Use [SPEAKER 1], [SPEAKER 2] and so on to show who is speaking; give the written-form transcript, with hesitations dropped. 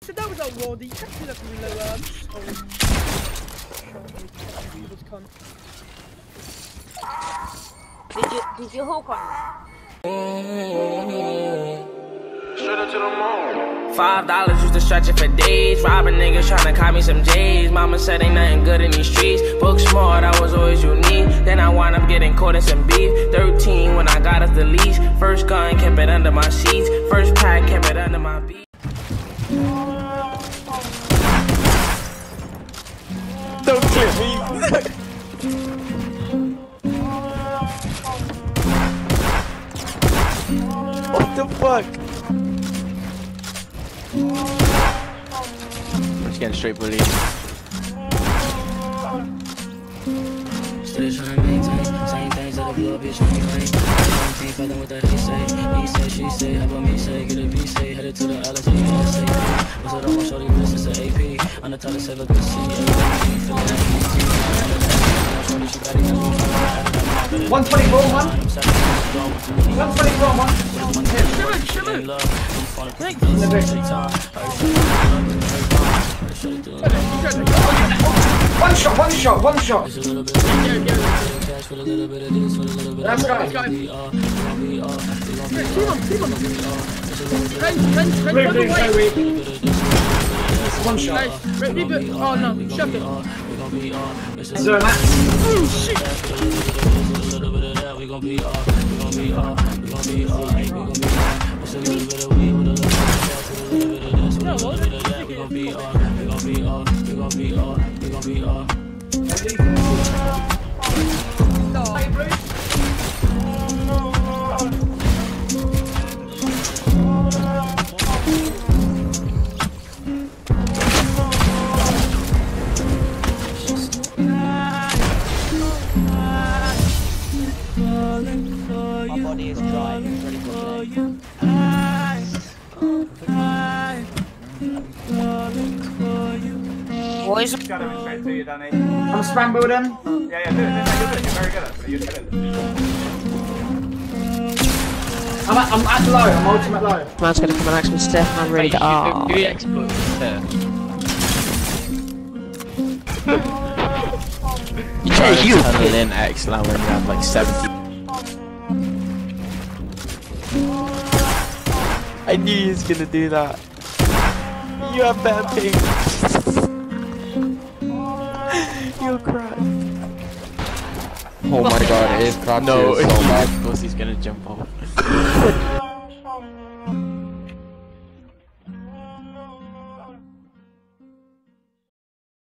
[SPEAKER 1] said that was a ward. You can't do that from the lower arms.
[SPEAKER 2] Did you hook on?
[SPEAKER 3] $5 used to stretch it for days. Robbing niggas tryna cop me some J's. Mama said ain't nothing good in these streets. Book smart, I was always unique. Then I wound up getting caught in some beef. 13 when I got us the leash. First gun, kept it under my sheets. First pack, kept it under my beat.
[SPEAKER 4] Don't clip me. What the fuck? I'm just getting straight bullied.
[SPEAKER 3] Still trying to maintain same things that I blew up, bitch, ain't claim. Ain't fucking with that he say, she say, how about me say, get a B say, headed to the LSA, SAP. What's it on my shorty, this is an AP. On the top of 7, this CAP. Feeling like ET.
[SPEAKER 5] 124, man. 124, man. One shot. Let's go. One shot.
[SPEAKER 1] Oh no, shut it.
[SPEAKER 5] Zero max.
[SPEAKER 1] Oh shit.
[SPEAKER 2] My body is dry. It's ready for boys.
[SPEAKER 5] I'm spam building.
[SPEAKER 6] Yeah, do it. You're very good at it. You're good.
[SPEAKER 5] I'm at low. I'm ultimate low.
[SPEAKER 2] Man's gonna come and ask me stuff, and I'm ready to.
[SPEAKER 4] You tunnel in X now when you have like 70. I knew he was gonna do that. You have better ping. You're crap.
[SPEAKER 7] Oh my god, it is crap.
[SPEAKER 4] No,
[SPEAKER 7] so bad.
[SPEAKER 4] of course he's gonna jump off.